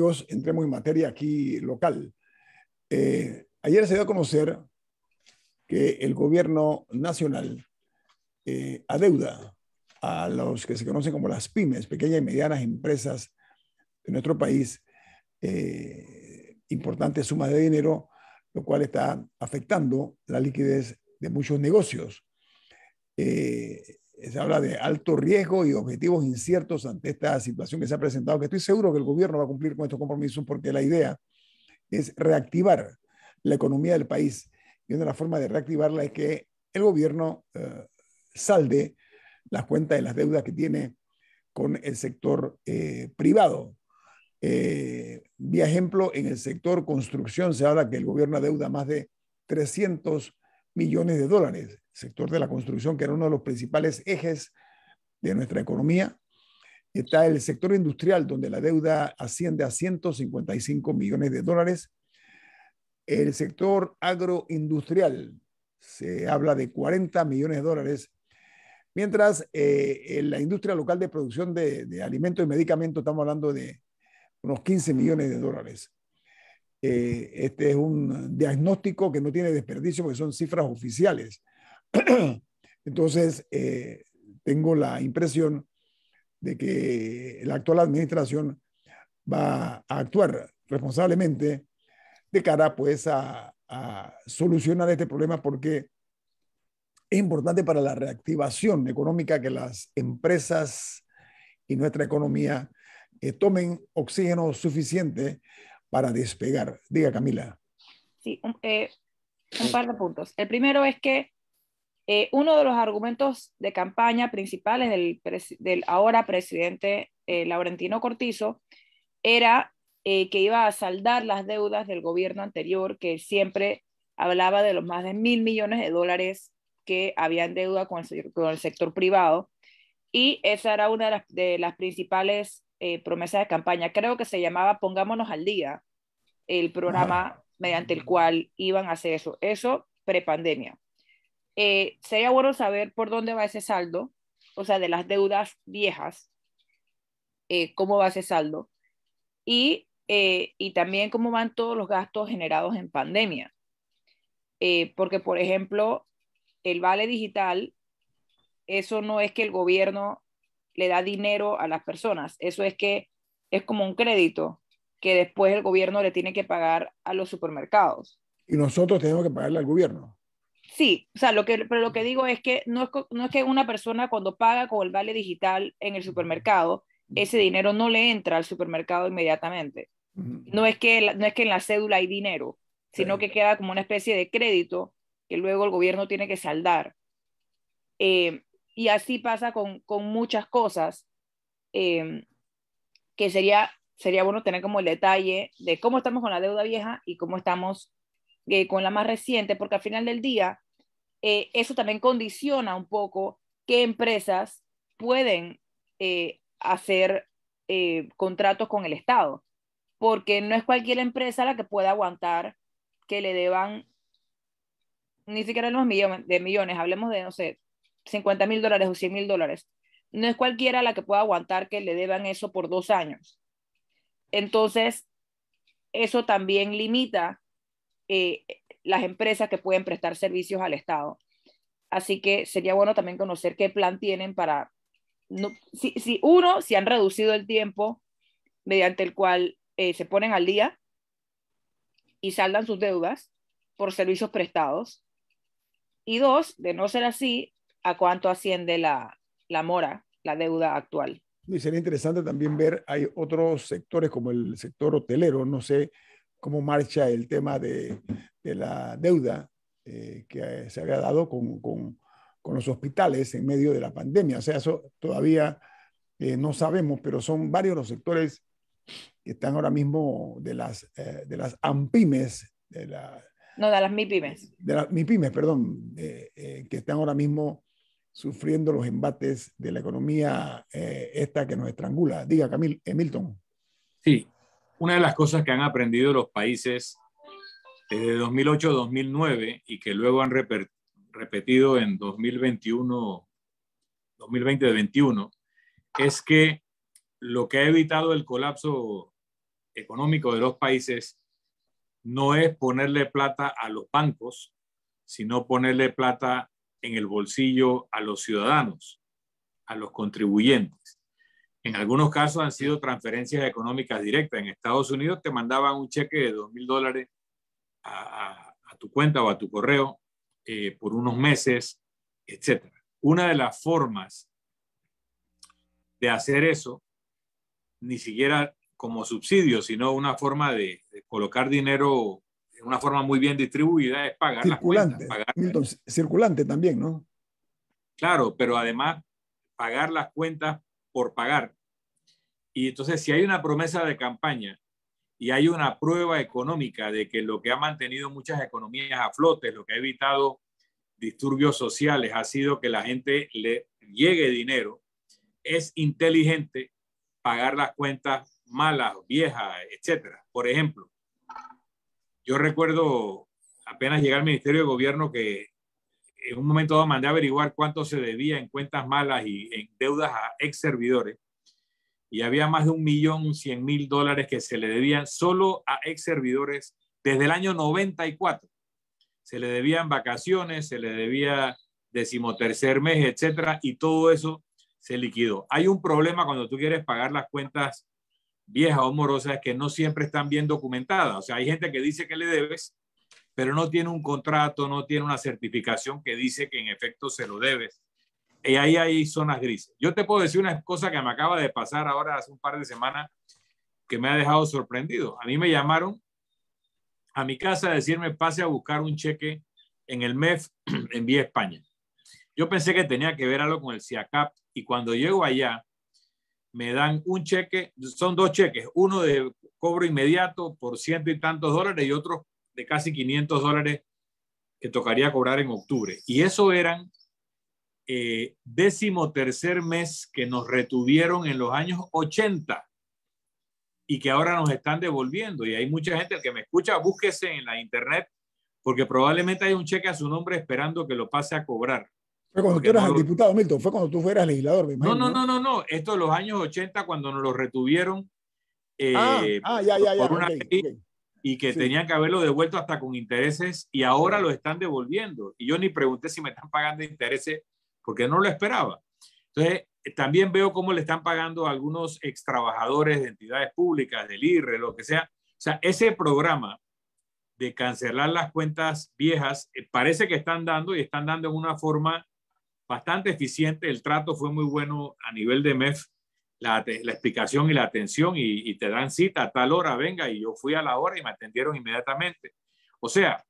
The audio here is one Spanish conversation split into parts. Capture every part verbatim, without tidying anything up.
amigos, entremos en materia aquí local. Eh, ayer se dio a conocer que el gobierno nacional eh, adeuda a los que se conocen como las pymes, pequeñas y medianas empresas de nuestro país, eh, importantes sumas de dinero, lo cual está afectando la liquidez de muchos negocios. Eh, se habla de alto riesgo y objetivos inciertos ante esta situación que se ha presentado, que estoy seguro que el gobierno va a cumplir con estos compromisos porque la idea es reactivar la economía del país. Y una de las formas de reactivarla es que el gobierno eh, salde las cuentas de las deudas que tiene con el sector eh, privado. Eh, vía ejemplo, en el sector construcción se habla que el gobierno adeuda más de trescientos millones de dólares. El sector de la construcción, que era uno de los principales ejes de nuestra economía. Está el sector industrial, donde la deuda asciende a ciento cincuenta y cinco millones de dólares. El sector agroindustrial, se habla de cuarenta millones de dólares. Mientras eh, en la industria local de producción de, de alimentos y medicamentos estamos hablando de unos quince millones de dólares. Eh, este es un diagnóstico que no tiene desperdicio porque son cifras oficiales. Entonces, eh, tengo la impresión de que la actual administración va a actuar responsablemente de cara pues a, a solucionar este problema, porque es importante para la reactivación económica que las empresas y nuestra economía eh, tomen oxígeno suficiente para despegar. Diga, Camila. Sí, un, eh, un par de puntos. El primero es que eh, uno de los argumentos de campaña principales del, del ahora presidente eh, Laurentino Cortizo era eh, que iba a saldar las deudas del gobierno anterior, que siempre hablaba de los más de mil millones de dólares que había en deuda con el, con el sector privado. Y esa era una de las, de las principales eh, promesas de campaña. Creo que se llamaba Pongámonos al Día, el programa Ajá. mediante el cual iban a hacer eso. Eso prepandemia. Eh, sería bueno saber por dónde va ese saldo, o sea, de las deudas viejas, eh, cómo va ese saldo, y, eh, y también cómo van todos los gastos generados en pandemia. Eh, porque, por ejemplo, el vale digital, eso no es que el gobierno le da dinero a las personas, eso es que es como un crédito que después el gobierno le tiene que pagar a los supermercados. Y nosotros tenemos que pagarle al gobierno. Sí, o sea, lo que, pero lo que digo es que no es, no es que una persona cuando paga con el vale digital en el supermercado, ese dinero no le entra al supermercado inmediatamente. No es que, no es que en la cédula hay dinero, sino que queda como una especie de crédito que luego el gobierno tiene que saldar. Eh, y así pasa con, con muchas cosas, eh, que sería, sería bueno tener como el detalle de cómo estamos con la deuda vieja y cómo estamos eh, con la más reciente, porque al final del día, eh, eso también condiciona un poco qué empresas pueden eh, hacer eh, contratos con el Estado, porque no es cualquier empresa la que pueda aguantar que le deban ni siquiera los millones, de millones, hablemos de, no sé, cincuenta mil dólares o cien mil dólares. No es cualquiera la que pueda aguantar que le deban eso por dos años. Entonces, eso también limita eh, las empresas que pueden prestar servicios al Estado. Así que sería bueno también conocer qué plan tienen para, no, si, si uno, si han reducido el tiempo mediante el cual eh, se ponen al día y saldan sus deudas por servicios prestados. Y dos, de no ser así, ¿a cuánto asciende la, la mora, la deuda actual? Y sería interesante también ver, hay otros sectores como el sector hotelero, no sé cómo marcha el tema de, de la deuda eh, que se había dado con, con, con, los hospitales en medio de la pandemia. O sea, eso todavía eh, no sabemos, pero son varios los sectores que están ahora mismo de las, eh, de las AMPIMES, de la, no, de las MIPIMES. De las MIPIMES, perdón, eh, eh, que están ahora mismo sufriendo los embates de la economía eh, esta que nos estrangula. Diga, Camil, eh, Milton. Sí, una de las cosas que han aprendido los países desde dos mil ocho a dos mil nueve y que luego han reper, repetido en dos mil veintiuno, dos mil veinte-veintiuno, es que lo que ha evitado el colapso económico de los países no es ponerle plata a los bancos, sino ponerle plata en el bolsillo a los ciudadanos, a los contribuyentes. En algunos casos han sido transferencias económicas directas. En Estados Unidos te mandaban un cheque de dos mil dólares a, a, a tu cuenta o a tu correo eh, por unos meses, etcétera. Una de las formas de hacer eso, ni siquiera como subsidio, sino una forma de, de colocar dinero de una forma muy bien distribuida, es pagar circulante, las cuentas. Pagar... Milton, circulante también, ¿no? Claro, pero además pagar las cuentas por pagar. Y entonces, si hay una promesa de campaña y hay una prueba económica de que lo que ha mantenido muchas economías a flote, lo que ha evitado disturbios sociales, ha sido que la gente le llegue dinero, es inteligente pagar las cuentas malas, viejas, etcétera. Por ejemplo, yo recuerdo apenas llegar al Ministerio de Gobierno que en un momento dado mandé a averiguar cuánto se debía en cuentas malas y en deudas a ex servidores, y había más de un millón cien mil dólares que se le debían solo a ex servidores desde el año noventa y cuatro. Se le debían vacaciones, se le debía decimotercer mes, etcétera, y todo eso se liquidó. Hay un problema cuando tú quieres pagar las cuentas viejas o morosas, que no siempre están bien documentadas. O sea, hay gente que dice que le debes, pero no tiene un contrato, no tiene una certificación que dice que en efecto se lo debes. Y ahí hay zonas grises. Yo te puedo decir una cosa que me acaba de pasar ahora hace un par de semanas que me ha dejado sorprendido. A mí me llamaron a mi casa a decirme pase a buscar un cheque en el M E F en Vía España. Yo pensé que tenía que ver algo con el SIACAP, y cuando llego allá me dan un cheque, son dos cheques, uno de cobro inmediato por ciento y tantos dólares y otro de casi quinientos dólares que tocaría cobrar en octubre. Y eso eran eh, décimo tercer mes que nos retuvieron en los años ochenta y que ahora nos están devolviendo. Y hay mucha gente, el que me escucha, búsquese en la internet, porque probablemente hay un cheque a su nombre esperando que lo pase a cobrar. Fue cuando tú eras no el lo... diputado, Milton, fue cuando tú fueras legislador, me imagino. No, no, no, no, no. Esto de los años ochenta, cuando nos lo retuvieron eh, ah, ah, ya, ya, ya, por una okay, ley okay. y que Sí. tenían que haberlo devuelto hasta con intereses, y ahora lo están devolviendo. Y yo ni pregunté si me están pagando intereses porque no lo esperaba. Entonces, también veo cómo le están pagando a algunos extrabajadores de entidades públicas, del I R E, lo que sea. O sea, ese programa de cancelar las cuentas viejas eh, parece que están dando, y están dando en una forma bastante eficiente. El trato fue muy bueno a nivel de M E F, la, la explicación y la atención, y, y te dan cita a tal hora, venga, y yo fui a la hora y me atendieron inmediatamente. O sea,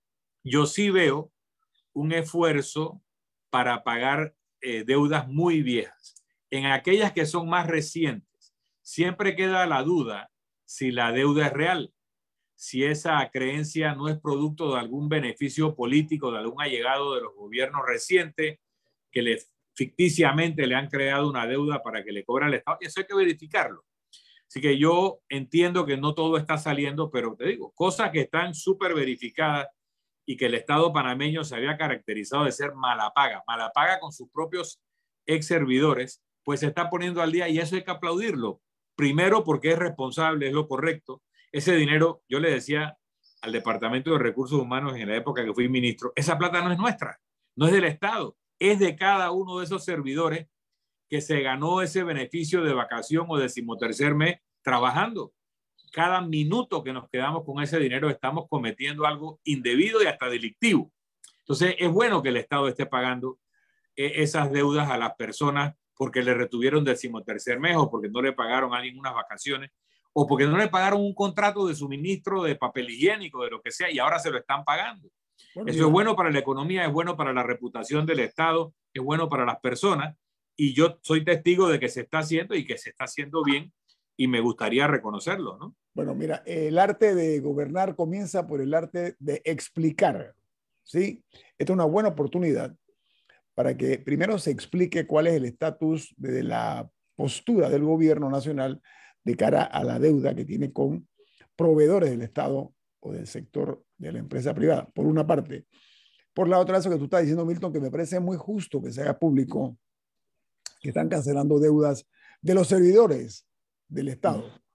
yo sí veo un esfuerzo para pagar eh, deudas muy viejas. En aquellas que son más recientes, siempre queda la duda si la deuda es real, si esa creencia no es producto de algún beneficio político, de algún allegado de los gobiernos recientes que le, ficticiamente le han creado una deuda para que le cobre al Estado. Y eso hay que verificarlo. Así que yo entiendo que no todo está saliendo, pero te digo, cosas que están súper verificadas y que el Estado panameño se había caracterizado de ser malapaga, malapaga con sus propios ex servidores, pues se está poniendo al día, y eso hay que aplaudirlo. Primero porque es responsable, es lo correcto. Ese dinero, yo le decía al Departamento de Recursos Humanos en la época que fui ministro, esa plata no es nuestra, no es del Estado, es de cada uno de esos servidores que se ganó ese beneficio de vacación o decimotercer mes trabajando. Cada minuto que nos quedamos con ese dinero estamos cometiendo algo indebido y hasta delictivo. Entonces es bueno que el Estado esté pagando eh, esas deudas a las personas porque le retuvieron decimotercer mes, o porque no le pagaron a alguien unas vacaciones, o porque no le pagaron un contrato de suministro de papel higiénico, de lo que sea, y ahora se lo están pagando. Bueno, eso es bueno para la economía, es bueno para la reputación del Estado, es bueno para las personas, y yo soy testigo de que se está haciendo y que se está haciendo bien, y me gustaría reconocerlo, ¿no? Bueno, mira, el arte de gobernar comienza por el arte de explicar, ¿sí? Esta es una buena oportunidad para que primero se explique cuál es el estatus de la postura del gobierno nacional de cara a la deuda que tiene con proveedores del Estado o del sector de la empresa privada, por una parte. Por la otra, eso que tú estás diciendo, Milton, que me parece muy justo que se haga público que están cancelando deudas de los servidores del Estado,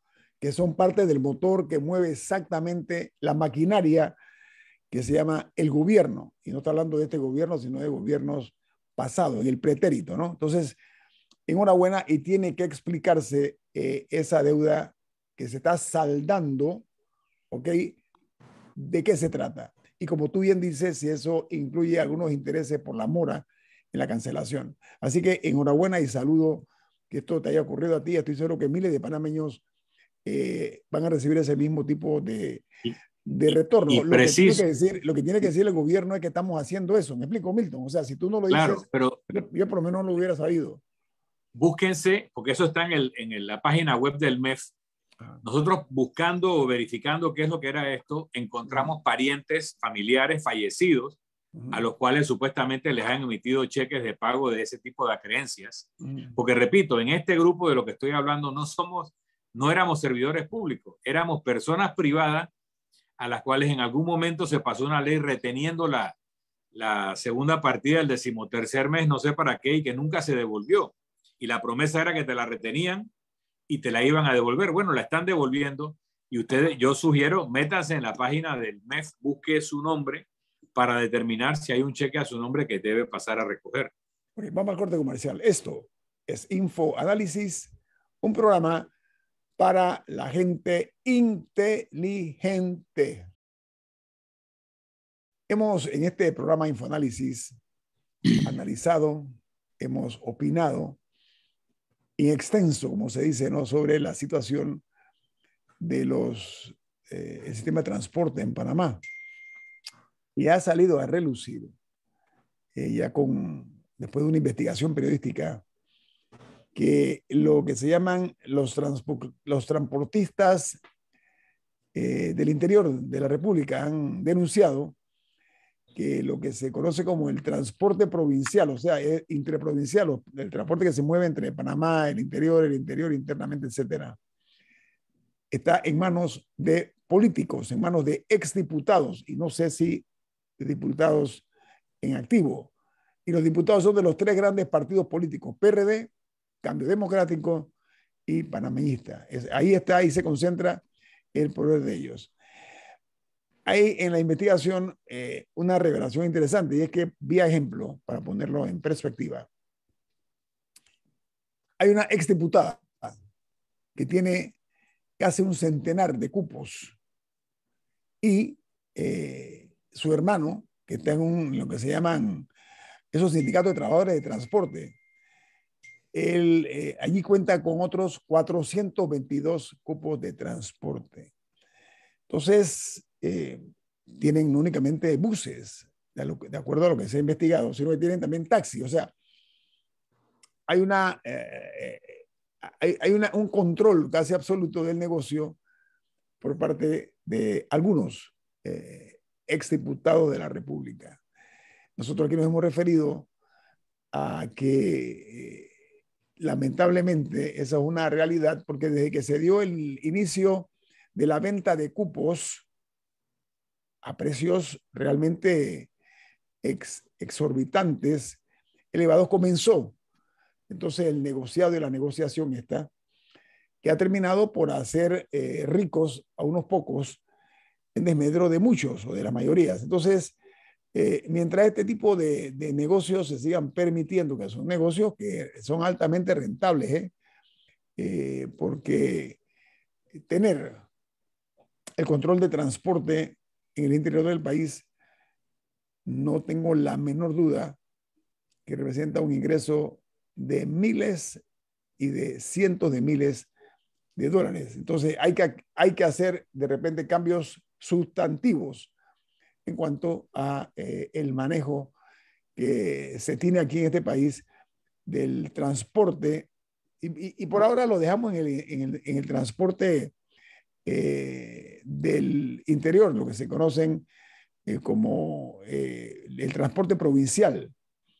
que son parte del motor que mueve exactamente la maquinaria que se llama el gobierno. Y no está hablando de este gobierno, sino de gobiernos pasados, en el pretérito, ¿no? Entonces, enhorabuena, y tiene que explicarse eh, esa deuda que se está saldando, ¿ok? ¿De qué se trata? Y como tú bien dices, si eso incluye algunos intereses por la mora en la cancelación. Así que enhorabuena y saludo que esto te haya ocurrido a ti. Estoy seguro que miles de panameños eh, van a recibir ese mismo tipo de, de retorno. Y lo, que tiene preciso. que decir, lo que tiene que decir el gobierno es que estamos haciendo eso. ¿Me explico, Milton? O sea, si tú no lo Claro, dices, pero yo, yo por lo menos no lo hubiera sabido. Búsquense, porque eso está en, el, en la página web del M E F. Nosotros buscando o verificando qué es lo que era esto, encontramos uh-huh. parientes, familiares fallecidos, uh-huh. a los cuales supuestamente les han emitido cheques de pago de ese tipo de creencias. Uh-huh. Porque repito, en este grupo de lo que estoy hablando no somos, no éramos servidores públicos, éramos personas privadas a las cuales en algún momento se pasó una ley reteniendo la, la segunda partida del decimotercer mes, no sé para qué, y que nunca se devolvió. Y la promesa era que te la retenían y te la iban a devolver. Bueno, la están devolviendo y ustedes, yo sugiero, métanse en la página del M E F, busque su nombre para determinar si hay un cheque a su nombre que debe pasar a recoger. Okay, vamos al corte comercial. Esto es Info Análisis, un programa para la gente inteligente. Hemos en este programa Infoanálisis analizado, hemos opinado en extenso, como se dice, ¿no?, sobre la situación de los eh, el sistema de transporte en Panamá. Y ha salido a relucir, eh, ya con, después de una investigación periodística, que lo que se llaman los, los transportistas eh, del interior de la República han denunciado que lo que se conoce como el transporte provincial, o sea, es interprovincial, el transporte que se mueve entre Panamá, el interior, el interior, internamente, etcétera, está en manos de políticos, en manos de exdiputados, y no sé si de diputados en activo. Y los diputados son de los tres grandes partidos políticos, P R D, Cambio Democrático y Panameñista. Es, ahí está, ahí se concentra el poder de ellos. Hay en la investigación eh, una revelación interesante, y es que, vía ejemplo, para ponerlo en perspectiva, hay una exdiputada que tiene casi un centenar de cupos y eh, su hermano, que está en un, lo que se llaman esos sindicatos de trabajadores de transporte, él eh, allí cuenta con otros cuatrocientos veintidós cupos de transporte. Entonces, eh, tienen no únicamente buses, de, lo, de acuerdo a lo que se ha investigado, sino que tienen también taxis. O sea, hay, una, eh, hay, hay una, un control casi absoluto del negocio por parte de algunos eh, exdiputados de la República. Nosotros aquí nos hemos referido a que eh, lamentablemente esa es una realidad, porque desde que se dio el inicio de la venta de cupos a precios realmente ex, exorbitantes, elevados, comenzó entonces el negociado y la negociación esta, que ha terminado por hacer eh, ricos a unos pocos en desmedro de muchos o de las mayorías. Entonces, eh, mientras este tipo de, de negocios se sigan permitiendo, que son negocios que son altamente rentables, ¿eh? Eh, porque tener el control de transporte en el interior del país, no tengo la menor duda que representa un ingreso de miles y de cientos de miles de dólares. Entonces hay que, hay que hacer de repente cambios sustantivos en cuanto a eh, el manejo que se tiene aquí en este país del transporte, y, y, y por ahora lo dejamos en el, en el, en el transporte eh, del interior, lo que se conocen eh, como eh, el transporte provincial,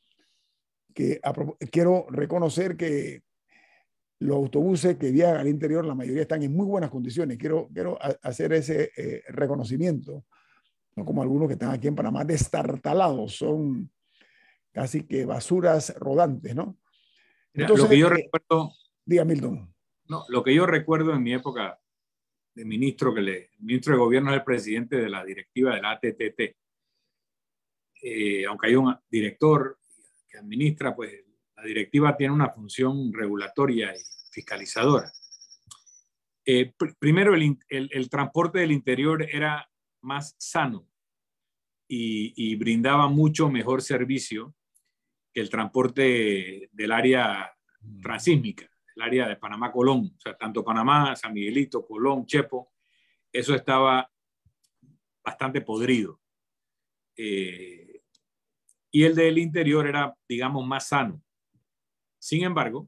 que a, quiero reconocer que los autobuses que viajan al interior, la mayoría están en muy buenas condiciones. Quiero, quiero hacer ese eh, reconocimiento, no como algunos que están aquí en Panamá destartalados, son casi que basuras rodantes, ¿no? Entonces, lo que yo eh, recuerdo, diga, Milton. No, lo que yo recuerdo en mi época de ministro, que le, el ministro de gobierno es el presidente de la directiva de la A T T T. Eh, aunque hay un director que administra, pues la directiva tiene una función regulatoria y fiscalizadora. Eh, pr primero, el, el, el transporte del interior era más sano y, y brindaba mucho mejor servicio que el transporte del área transísmica, el área de Panamá-Colón. O sea, tanto Panamá, San Miguelito, Colón, Chepo, eso estaba bastante podrido. Eh, y el del interior era, digamos, más sano. Sin embargo,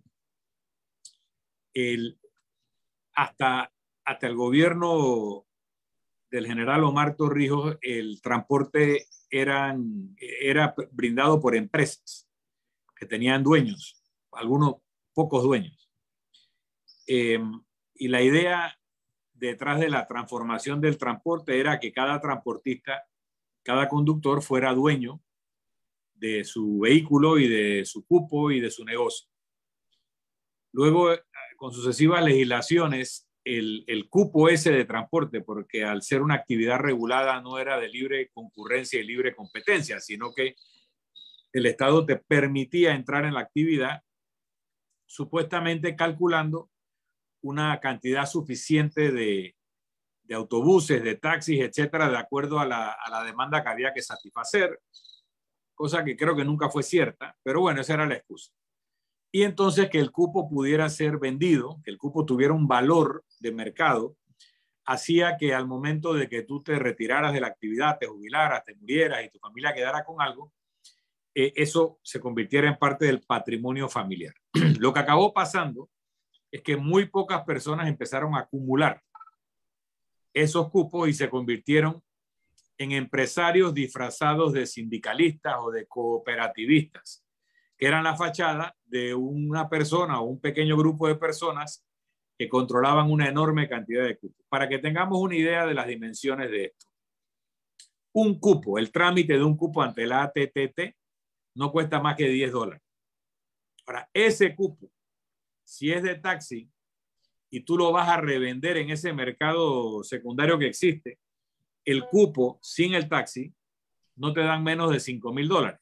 el, hasta, hasta el gobierno del general Omar Torrijos, el transporte eran, era brindado por empresas que tenían dueños, algunos pocos dueños. Eh, y la idea detrás de la transformación del transporte era que cada transportista, cada conductor fuera dueño de su vehículo y de su cupo y de su negocio. Luego, con sucesivas legislaciones, el, el cupo ese de transporte, porque al ser una actividad regulada no era de libre concurrencia y libre competencia, sino que el Estado te permitía entrar en la actividad supuestamente calculando una cantidad suficiente de, de autobuses, de taxis, etcétera, de acuerdo a la, a la demanda que había que satisfacer, cosa que creo que nunca fue cierta, pero bueno, esa era la excusa. Y entonces que el cupo pudiera ser vendido, que el cupo tuviera un valor de mercado, hacía que al momento de que tú te retiraras de la actividad, te jubilaras, te murieras y tu familia quedara con algo, eh, eso se convirtiera en parte del patrimonio familiar. Lo que acabó pasando es que muy pocas personas empezaron a acumular esos cupos y se convirtieron en empresarios disfrazados de sindicalistas o de cooperativistas, que eran la fachada de una persona o un pequeño grupo de personas que controlaban una enorme cantidad de cupos. Para que tengamos una idea de las dimensiones de esto. Un cupo, el trámite de un cupo ante la A T T T no cuesta más que diez dólares. Ahora, ese cupo, si es de taxi y tú lo vas a revender en ese mercado secundario que existe, el cupo sin el taxi no te dan menos de cinco mil dólares.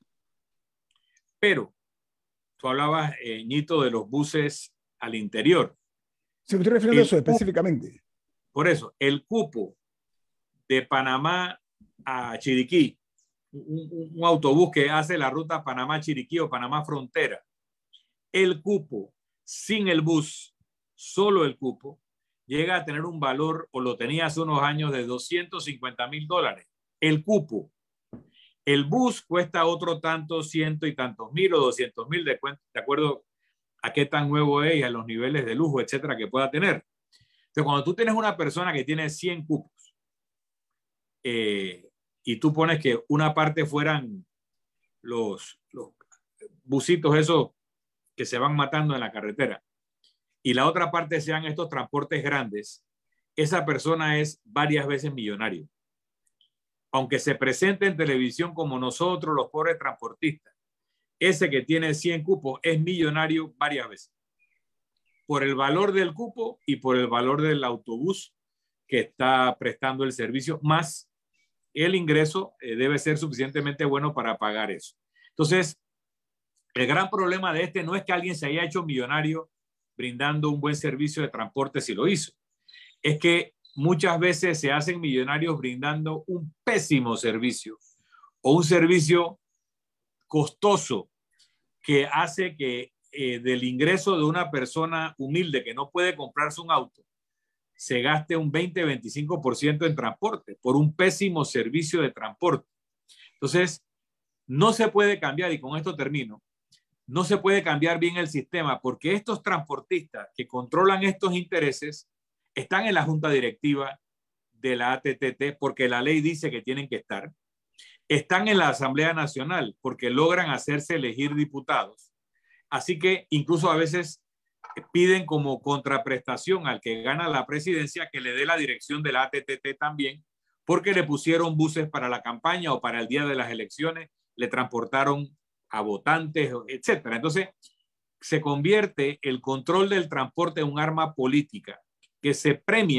Pero tú hablabas, eh, Ñito, de los buses al interior. Se me estoy refiriendo a eso específicamente. Por eso, el cupo de Panamá a Chiriquí, un, un autobús que hace la ruta Panamá-Chiriquí o Panamá-Frontera, el cupo sin el bus, solo el cupo, llega a tener un valor, o lo tenía hace unos años, de doscientos cincuenta mil dólares. El cupo. El bus cuesta otro tanto, ciento y tantos mil o doscientos mil, de, de acuerdo a qué tan nuevo es y a los niveles de lujo, etcétera, que pueda tener. Entonces, cuando tú tienes una persona que tiene cien cupos eh, y tú pones que una parte fueran los, los busitos esos que se van matando en la carretera y la otra parte sean estos transportes grandes, esa persona es varias veces millonario. Aunque se presente en televisión como nosotros, los pobres transportistas, ese que tiene cien cupos es millonario varias veces. Por el valor del cupo y por el valor del autobús que está prestando el servicio, más el ingreso eh, debe ser suficientemente bueno para pagar eso. Entonces, el gran problema de este no es que alguien se haya hecho millonario brindando un buen servicio de transporte si lo hizo. Es que muchas veces se hacen millonarios brindando un pésimo servicio o un servicio costoso que hace que eh, del ingreso de una persona humilde que no puede comprarse un auto se gaste un veinte a veinticinco por ciento en transporte por un pésimo servicio de transporte. Entonces, no se puede cambiar, y con esto termino, no se puede cambiar bien el sistema porque estos transportistas que controlan estos intereses están en la junta directiva de la A T T T porque la ley dice que tienen que estar. Están en la Asamblea Nacional porque logran hacerse elegir diputados. Así que incluso a veces piden como contraprestación al que gana la presidencia que le dé la dirección de la A T T T también porque le pusieron buses para la campaña o para el día de las elecciones, le transportaron a votantes, etcétera. Entonces, se convierte el control del transporte en un arma política que se premia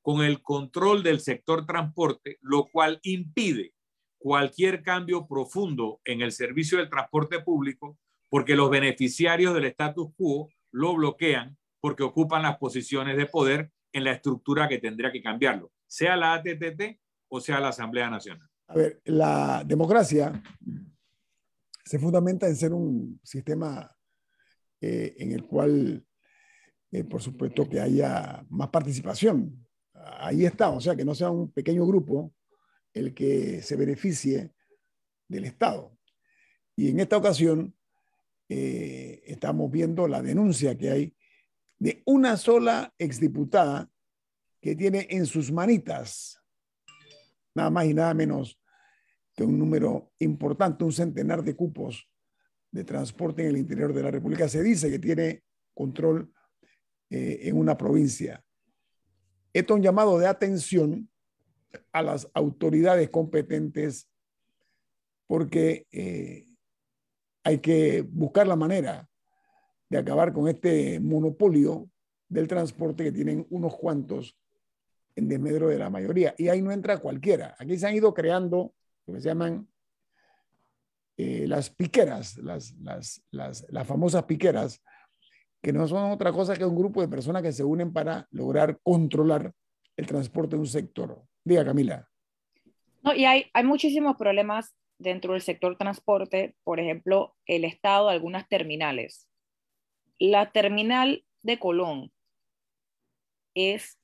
con el control del sector transporte, lo cual impide cualquier cambio profundo en el servicio del transporte público, porque los beneficiarios del status quo lo bloquean porque ocupan las posiciones de poder en la estructura que tendría que cambiarlo, sea la A T T T o sea la Asamblea Nacional. A ver, la democracia se fundamenta en ser un sistema eh, en el cual, eh, por supuesto, que haya más participación. Ahí está, o sea, que no sea un pequeño grupo el que se beneficie del Estado. Y en esta ocasión eh, estamos viendo la denuncia que hay de una sola exdiputada que tiene en sus manitas nada más y nada menos que un número importante, un centenar de cupos de transporte en el interior de la República. Se dice que tiene control eh, en una provincia. Esto es un llamado de atención a las autoridades competentes porque eh, hay que buscar la manera de acabar con este monopolio del transporte que tienen unos cuantos en desmedro de la mayoría. Y ahí no entra cualquiera. Aquí se han ido creando lo que se llaman eh, las piqueras, las, las, las, las famosas piqueras, que no son otra cosa que un grupo de personas que se unen para lograr controlar el transporte de un sector. Diga, Camila. No, y hay, hay muchísimos problemas dentro del sector transporte, por ejemplo, el estado de algunas terminales. La terminal de Colón es,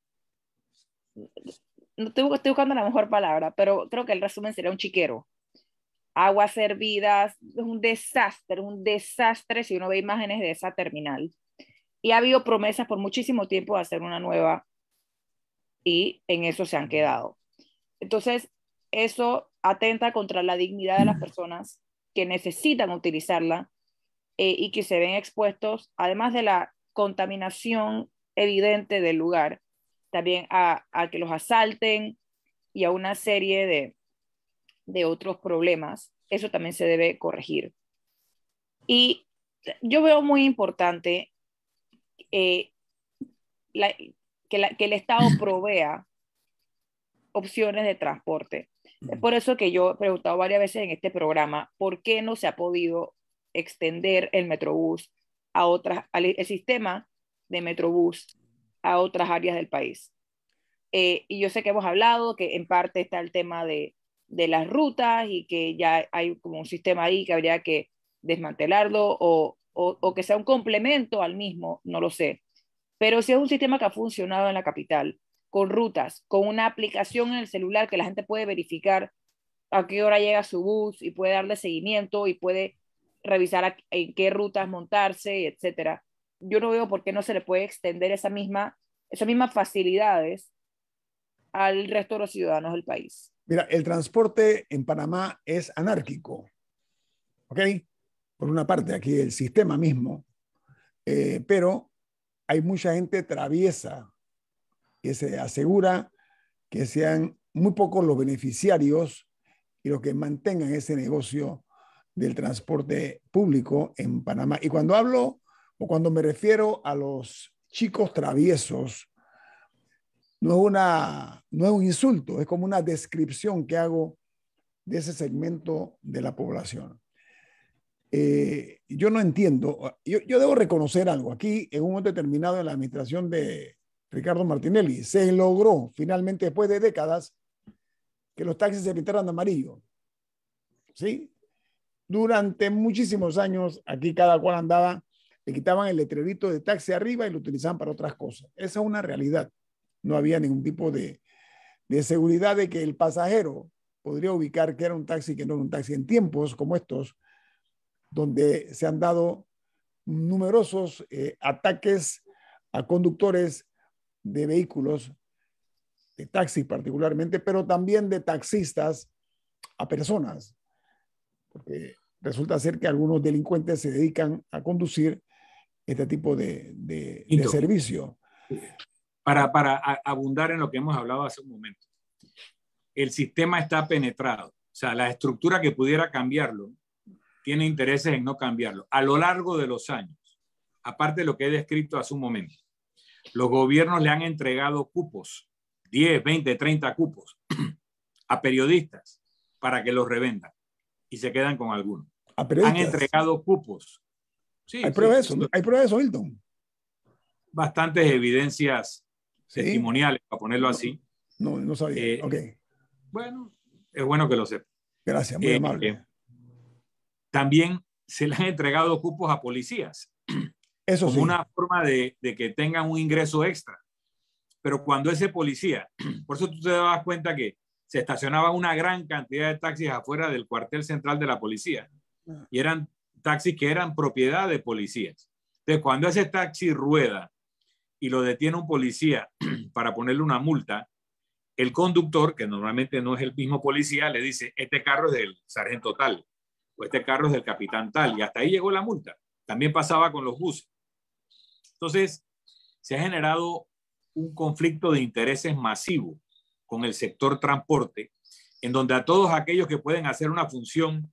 no estoy, estoy buscando la mejor palabra, pero creo que el resumen sería un chiquero. Aguas hervidas, es un desastre, un desastre si uno ve imágenes de esa terminal. Y ha habido promesas por muchísimo tiempo de hacer una nueva y en eso se han quedado. Entonces, eso atenta contra la dignidad de las personas que necesitan utilizarla eh, y que se ven expuestos, además de la contaminación evidente del lugar, también a, a que los asalten y a una serie de, de otros problemas. Eso también se debe corregir. Y yo veo muy importante eh, la, que, la, que el Estado provea opciones de transporte. Es por eso que yo he preguntado varias veces en este programa, ¿por qué no se ha podido extender el Metrobús a otras, el sistema de Metrobús a otras áreas del país? Eh, y yo sé que hemos hablado que en parte está el tema de, de las rutas y que ya hay como un sistema ahí que habría que desmantelarlo o, o, o que sea un complemento al mismo, no lo sé. Pero si es un sistema que ha funcionado en la capital, con rutas, con una aplicación en el celular que la gente puede verificar a qué hora llega su bus y puede darle seguimiento y puede revisar a, en qué rutas montarse, etcétera. Yo no veo por qué no se le puede extender esa misma, esas mismas facilidades al resto de los ciudadanos del país. Mira, el transporte en Panamá es anárquico, ¿ok? Por una parte, aquí el sistema mismo, eh, pero hay mucha gente traviesa que se asegura que sean muy pocos los beneficiarios y los que mantengan ese negocio del transporte público en Panamá. Y cuando hablo o cuando me refiero a los chicos traviesos, no es, una, no es un insulto, es como una descripción que hago de ese segmento de la población. Eh, yo no entiendo, yo, yo debo reconocer algo. Aquí, en un momento determinado en la administración de Ricardo Martinelli, se logró finalmente, después de décadas, que los taxis se pintaran de amarillo. ¿Sí? Durante muchísimos años, aquí cada cual andaba, le quitaban el letrerito de taxi arriba y lo utilizaban para otras cosas. Esa es una realidad. No había ningún tipo de, de seguridad de que el pasajero podría ubicar que era un taxi que no era un taxi. En tiempos como estos, donde se han dado numerosos eh, ataques a conductores de vehículos, de taxis particularmente, pero también de taxistas a personas, porque resulta ser que algunos delincuentes se dedican a conducir este tipo de, de, de servicio. Para, para abundar en lo que hemos hablado hace un momento, el sistema está penetrado, o sea, la estructura que pudiera cambiarlo tiene intereses en no cambiarlo. A lo largo de los años, aparte de lo que he descrito hace un momento, los gobiernos le han entregado cupos diez, veinte, treinta cupos a periodistas para que los revendan y se quedan con algunos. Han entregado cupos. Sí, ¿Hay sí, pruebas de eso? ¿Hay pruebas de eso, Hilton? Bastantes evidencias ¿Sí? testimoniales, para ponerlo así. No, no sabía. Eh, ok. Bueno, es bueno que lo sepa. Gracias, muy eh, amable. Eh, también se le han entregado cupos a policías. Eso como sí. una forma de, de que tengan un ingreso extra. Pero cuando ese policía, por eso tú te das cuenta que se estacionaba una gran cantidad de taxis afuera del cuartel central de la policía y eran taxis que eran propiedad de policías. Entonces, cuando ese taxi rueda y lo detiene un policía para ponerle una multa, el conductor, que normalmente no es el mismo policía, le dice, este carro es del sargento tal, o este carro es del capitán tal, y hasta ahí llegó la multa. También pasaba con los buses. Entonces, se ha generado un conflicto de intereses masivo con el sector transporte, en donde a todos aquellos que pueden hacer una función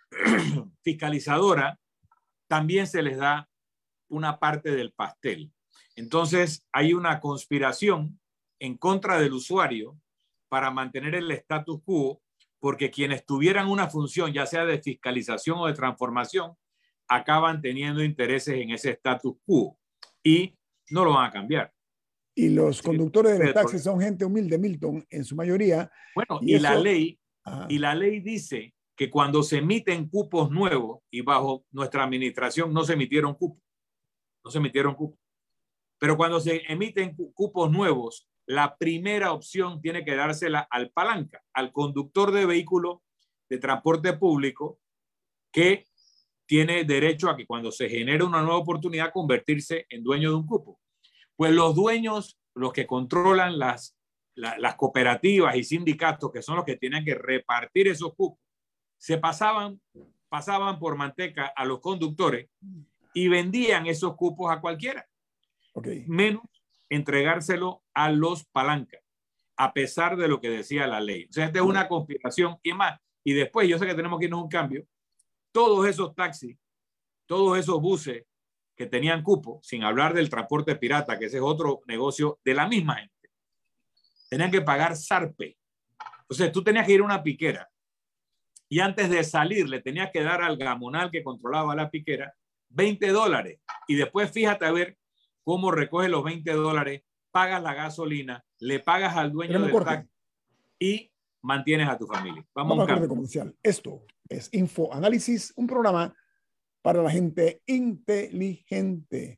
fiscalizadora, también se les da una parte del pastel. Entonces, hay una conspiración en contra del usuario para mantener el status quo, porque quienes tuvieran una función, ya sea de fiscalización o de transformación, acaban teniendo intereses en ese status quo y no lo van a cambiar. Y los sí, conductores de los taxis son gente humilde, Milton, en su mayoría. Bueno, y, y eso... la ley, y la ley dice que cuando se emiten cupos nuevos, y bajo nuestra administración no se emitieron cupos, no se emitieron cupos, pero cuando se emiten cupos nuevos, la primera opción tiene que dársela al palanca, al conductor de vehículo de transporte público, que tiene derecho a que cuando se genere una nueva oportunidad convertirse en dueño de un cupo. Pues los dueños, los que controlan las, la, las cooperativas y sindicatos, que son los que tienen que repartir esos cupos, se pasaban, pasaban por manteca a los conductores y vendían esos cupos a cualquiera. Okay. Menos entregárselo a los palancas, a pesar de lo que decía la ley. O sea, esta es una conspiración y más. Y después, yo sé que tenemos que irnos a un cambio, todos esos taxis, todos esos buses que tenían cupo, sin hablar del transporte pirata, que ese es otro negocio de la misma gente, tenían que pagar zarpe. Entonces tú tenías que ir a una piquera y antes de salir le tenías que dar al gamonal que controlaba la piquera veinte dólares. Y después fíjate a ver cómo recoge los veinte dólares, pagas la gasolina, le pagas al dueño del Jorge. taxi y mantienes a tu familia. Vamos, Vamos a un comercial. Esto es Info Análisis, un programa para la gente inteligente.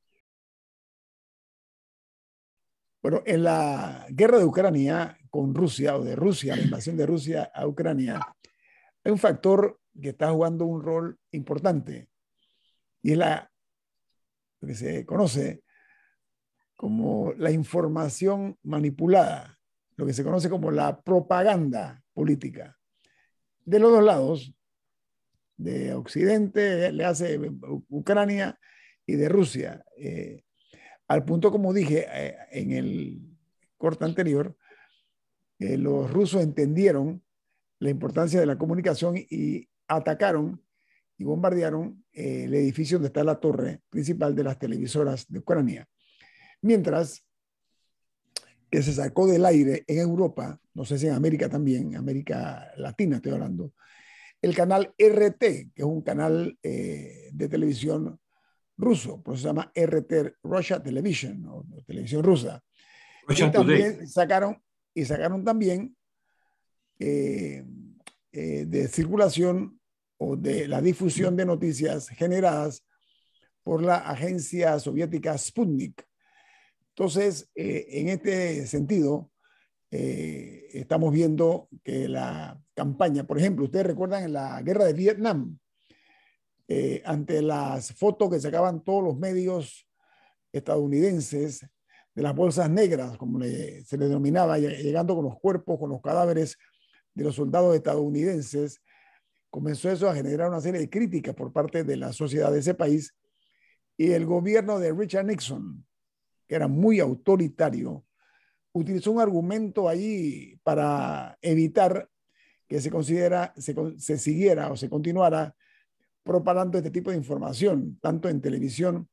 Bueno, en la guerra de Ucrania con Rusia, o de Rusia, la invasión de Rusia a Ucrania, hay un factor que está jugando un rol importante y es la, lo que se conoce como la información manipulada, lo que se conoce como la propaganda política. De los dos lados, de Occidente, le hace Ucrania, y de Rusia. Eh, al punto, como dije eh, en el corte anterior, eh, los rusos entendieron la importancia de la comunicación y atacaron y bombardearon eh, el edificio donde está la torre principal de las televisoras de Ucrania. Mientras que se sacó del aire en Europa, no sé si en América también, América Latina estoy hablando, el canal R T, que es un canal eh, de televisión ruso, por eso se llama R T, Russia Television, o, o televisión rusa. Russia y también Today. sacaron, y sacaron también eh, eh, de circulación o de la difusión de noticias generadas por la agencia soviética Sputnik. Entonces, eh, en este sentido, eh, estamos viendo que la campaña, por ejemplo, ustedes recuerdan en la guerra de Vietnam, eh, ante las fotos que sacaban todos los medios estadounidenses de las bolsas negras, como le, se le denominaba, llegando con los cuerpos, con los cadáveres de los soldados estadounidenses, comenzó eso a generar una serie de críticas por parte de la sociedad de ese país, y el gobierno de Richard Nixon, que era muy autoritario, utilizó un argumento ahí para evitar que se, considera, se, se siguiera o se continuara propagando este tipo de información, tanto en televisión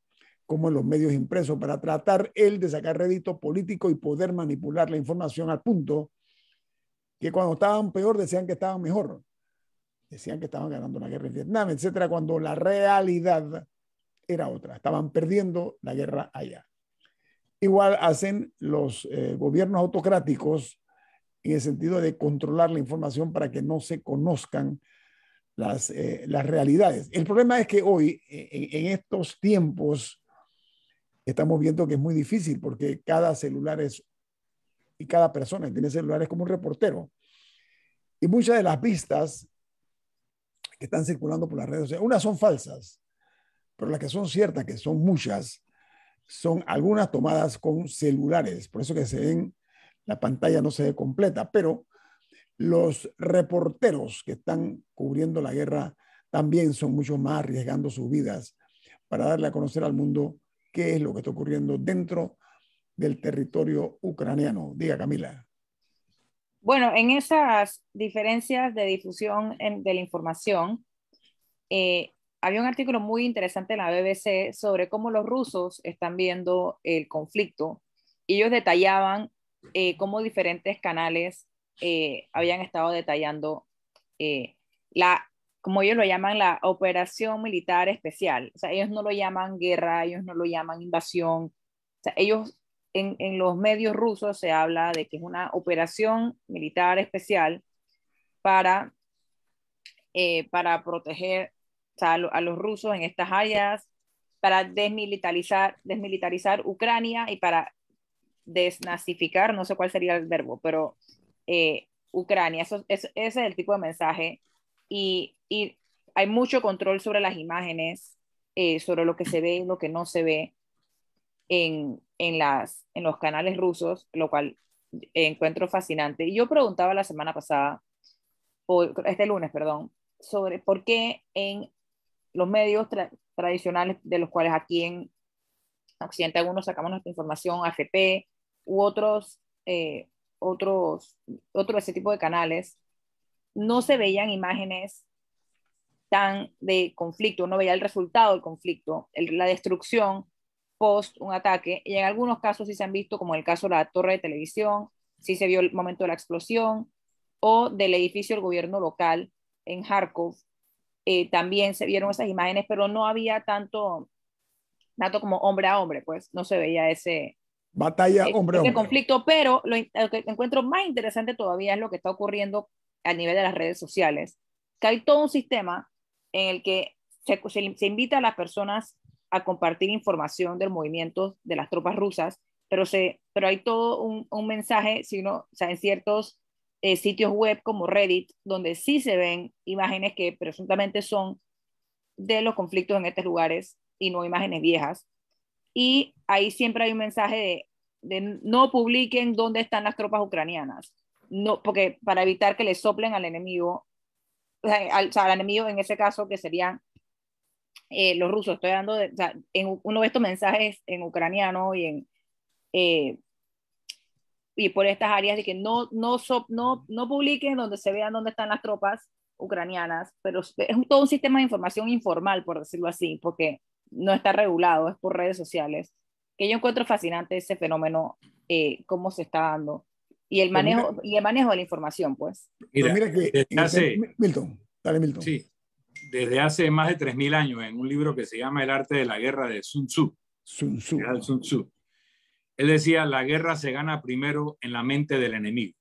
como en los medios impresos, para tratar él de sacar rédito político y poder manipular la información al punto que cuando estaban peor decían que estaban mejor. Decían que estaban ganando una guerra en Vietnam, etcétera, cuando la realidad era otra. Estaban perdiendo la guerra allá. Igual hacen los eh, gobiernos autocráticos en el sentido de controlar la información para que no se conozcan las, eh, las realidades. El problema es que hoy, en, en estos tiempos, estamos viendo que es muy difícil porque cada celular es, y cada persona que tiene celular es como un reportero. Y muchas de las vistas que están circulando por las redes sociales, unas son falsas, pero las que son ciertas, que son muchas, son algunas tomadas con celulares. Por eso que se ven, la pantalla no se ve completa, pero los reporteros que están cubriendo la guerra también son mucho más arriesgando sus vidas para darle a conocer al mundo qué es lo que está ocurriendo dentro del territorio ucraniano. Diga, Camila. Bueno, en esas diferencias de difusión en, de la información, eh, había un artículo muy interesante en la B B C sobre cómo los rusos están viendo el conflicto. Y ellos detallaban eh, cómo diferentes canales eh, habían estado detallando eh, la, como ellos lo llaman, la operación militar especial. O sea, ellos no lo llaman guerra, ellos no lo llaman invasión. O sea, ellos en, en los medios rusos se habla de que es una operación militar especial para, eh, para proteger, o sea, a, lo, a los rusos en estas áreas, para desmilitarizar, desmilitarizar Ucrania y para desnazificar, no sé cuál sería el verbo, pero eh, Ucrania. Eso, es, ese es el tipo de mensaje. Y, y hay mucho control sobre las imágenes, eh, sobre lo que se ve y lo que no se ve en, en, las, en los canales rusos, lo cual encuentro fascinante. Y yo preguntaba la semana pasada, o este lunes, perdón, sobre por qué en los medios tra tradicionales, de los cuales aquí en Occidente algunos sacamos nuestra información, A F P u otros, eh, otros, otro de ese tipo de canales, no se veían imágenes tan de conflicto, no veía el resultado del conflicto, el, la destrucción post un ataque, y en algunos casos sí se han visto, como el caso de la torre de televisión, sí se vio el momento de la explosión, o del edificio del gobierno local en Kharkov, eh, también se vieron esas imágenes, pero no había tanto, tanto como hombre a hombre, pues no se veía ese, batalla hombre a ese hombre. conflicto, pero lo, lo que encuentro más interesante todavía es lo que está ocurriendo a nivel de las redes sociales, que hay todo un sistema en el que se, se, se invita a las personas a compartir información del movimiento de las tropas rusas, pero, se, pero hay todo un, un mensaje, si uno, o sea, en ciertos eh, sitios web como Reddit, donde sí se ven imágenes que presuntamente son de los conflictos en estos lugares y no imágenes viejas. Y ahí siempre hay un mensaje de, de no publiquen dónde están las tropas ucranianas, no, porque para evitar que le soplen al enemigo, o sea, al, o sea, al enemigo en ese caso que serían eh, los rusos. Estoy hablando de, o sea, en, uno ve estos mensajes en ucraniano y en eh, y por estas áreas de que no, no, so, no, no publiquen donde se vean dónde están las tropas ucranianas, pero es un, todo un sistema de información informal, por decirlo así, porque no está regulado, es por redes sociales, que yo encuentro fascinante ese fenómeno, eh, cómo se está dando, y el manejo, mira, y el manejo de la información, pues. Mira, mira que hace, Milton, dale Milton. Sí, desde hace más de tres mil años, en un libro que se llama El arte de la guerra de Sun Tzu. Sun Tzu. Sun Tzu. Él decía, la guerra se gana primero en la mente del enemigo.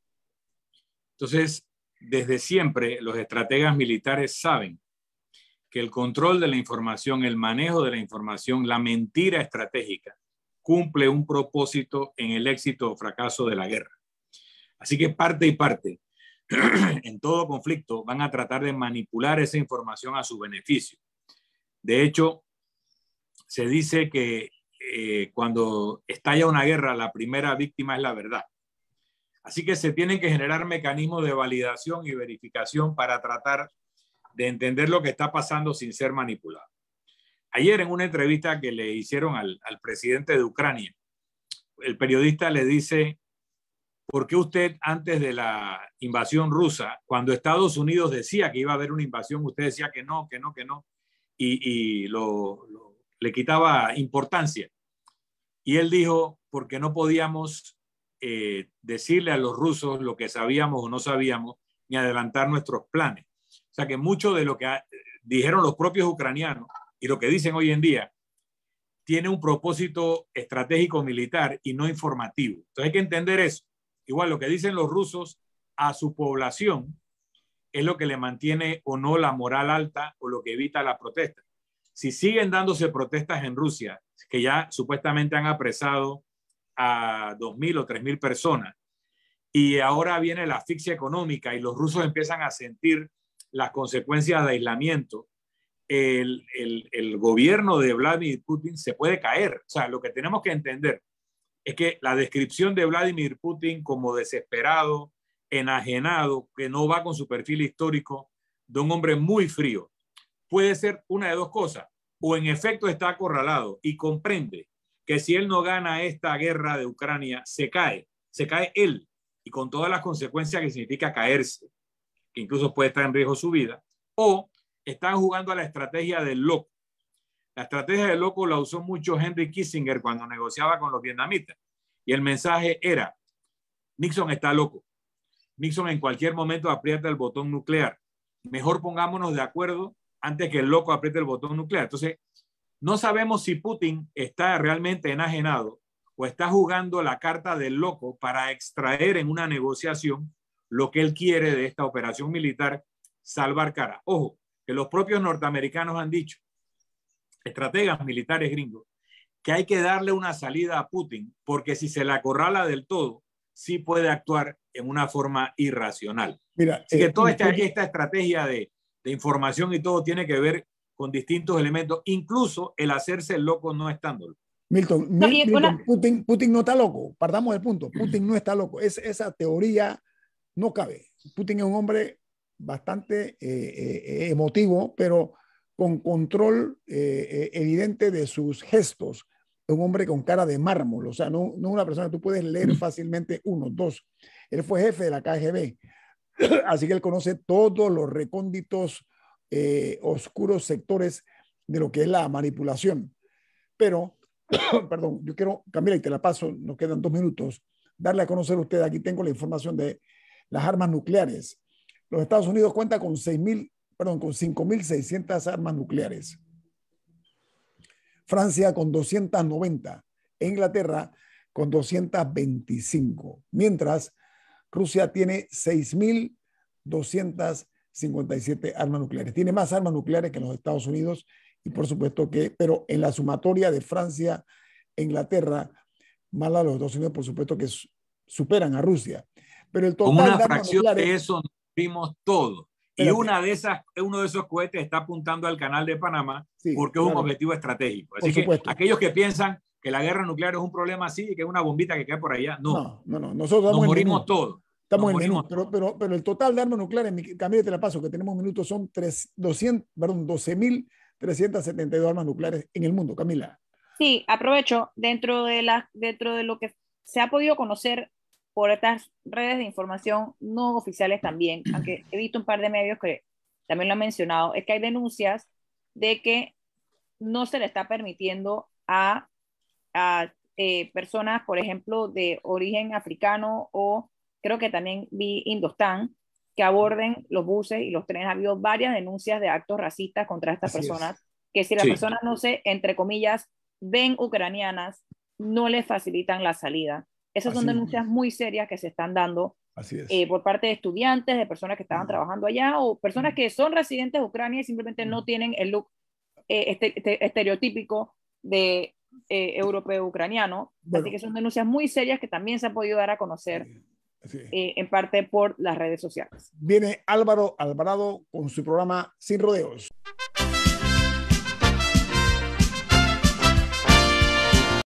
Entonces, desde siempre, los estrategas militares saben que el control de la información, el manejo de la información, la mentira estratégica, cumple un propósito en el éxito o fracaso de la guerra. Así que parte y parte, en todo conflicto, van a tratar de manipular esa información a su beneficio. De hecho, se dice que eh, cuando estalla una guerra, la primera víctima es la verdad. Así que se tienen que generar mecanismos de validación y verificación para tratar de entender lo que está pasando sin ser manipulado. Ayer, en una entrevista que le hicieron al, al presidente de Ucrania, el periodista le dice, ¿por qué usted antes de la invasión rusa, cuando Estados Unidos decía que iba a haber una invasión, usted decía que no, que no, que no? Y, y lo, lo le quitaba importancia. Y él dijo, porque no podíamos eh, decirle a los rusos lo que sabíamos o no sabíamos, ni adelantar nuestros planes. O sea que mucho de lo que ha, dijeron los propios ucranianos y lo que dicen hoy en día tiene un propósito estratégico militar y no informativo. Entonces hay que entender eso. Igual lo que dicen los rusos a su población es lo que le mantiene o no la moral alta o lo que evita la protesta. Si siguen dándose protestas en Rusia, que ya supuestamente han apresado a dos mil o tres mil personas, y ahora viene la asfixia económica y los rusos empiezan a sentir las consecuencias de aislamiento, el, el, el gobierno de Vladimir Putin se puede caer. O sea, lo que tenemos que entender es que la descripción de Vladimir Putin como desesperado, enajenado, que no va con su perfil histórico de un hombre muy frío, puede ser una de dos cosas. O en efecto está acorralado y comprende que si él no gana esta guerra de Ucrania, se cae, se cae él, y con todas las consecuencias que significa caerse, que incluso puede estar en riesgo su vida, o están jugando a la estrategia del loco. La estrategia del loco la usó mucho Henry Kissinger cuando negociaba con los vietnamitas, y el mensaje era, Nixon está loco, Nixon en cualquier momento aprieta el botón nuclear, mejor pongámonos de acuerdo antes que el loco apriete el botón nuclear. Entonces, no sabemos si Putin está realmente enajenado o está jugando la carta del loco para extraer en una negociación lo que él quiere de esta operación militar, salvar cara. Ojo, que los propios norteamericanos han dicho, estrategas militares gringos, que hay que darle una salida a Putin, porque si se la acorrala del todo, sí puede actuar en una forma irracional. Mira, Así que eh, toda esta, Milton, esta estrategia de, de información y todo tiene que ver con distintos elementos, incluso el hacerse el loco no estándolo. Milton, No, Mil- y Milton, una- Putin, Putin no está loco. Partamos del punto. Putin no está loco. Es, esa teoría no cabe. Putin es un hombre bastante eh, eh, emotivo, pero con control eh, eh, evidente de sus gestos. Es un hombre con cara de mármol. O sea, no, no una persona que tú puedes leer fácilmente. Uno, dos. Él fue jefe de la K G B. Así que él conoce todos los recónditos, eh, oscuros sectores de lo que es la manipulación. Pero, perdón, yo quiero, Camila, y te la paso, nos quedan dos minutos, darle a conocer a usted, aquí tengo la información de las armas nucleares. Los Estados Unidos cuenta con seis mil, perdón, con cinco mil seiscientas armas nucleares. Francia con doscientas noventa. E Inglaterra con doscientas veinticinco. Mientras, Rusia tiene seis mil doscientas cincuenta y siete armas nucleares. Tiene más armas nucleares que los Estados Unidos y por supuesto que, pero en la sumatoria de Francia e Inglaterra, más la de los Estados Unidos, por supuesto que superan a Rusia. Pero el Con total una de armas fracción nucleares, de eso nos vimos todo. Y espérate, una de esas, uno de esos cohetes está apuntando al canal de Panamá sí, porque es un claro, objetivo estratégico. Así por que supuesto. aquellos que piensan que la guerra nuclear es un problema así y que es una bombita que cae por allá, no. No, no, no, nosotros Nos estamos en morimos menú. todos. Estamos Nos en menú, morimos pero, todos. pero, pero el total de armas nucleares, mi- Camila, te la paso, que tenemos minutos, son tres, doscientos, perdón, doce mil trescientas setenta y dos armas nucleares en el mundo, Camila. Sí, aprovecho, dentro de, la, dentro de lo que se ha podido conocer por estas redes de información no oficiales también, aunque he visto un par de medios que también lo han mencionado, es que hay denuncias de que no se le está permitiendo a, a eh, personas, por ejemplo, de origen africano o creo que también vi indostán, que aborden los buses y los trenes. Ha habido varias denuncias de actos racistas contra estas Así es. personas, que si las Sí. personas no se, entre comillas, ven ucranianas, no les facilitan la salida. Esas son Así es. denuncias muy serias que se están dando Así es. eh, por parte de estudiantes, de personas que estaban Mm. trabajando allá o personas Mm. que son residentes de Ucrania y simplemente no tienen el look eh, este, este, estereotípico de eh, europeo ucraniano. Bueno. Así que son denuncias muy serias que también se han podido dar a conocer Sí. eh, en parte por las redes sociales. Viene Álvaro Alvarado con su programa Sin Rodeos.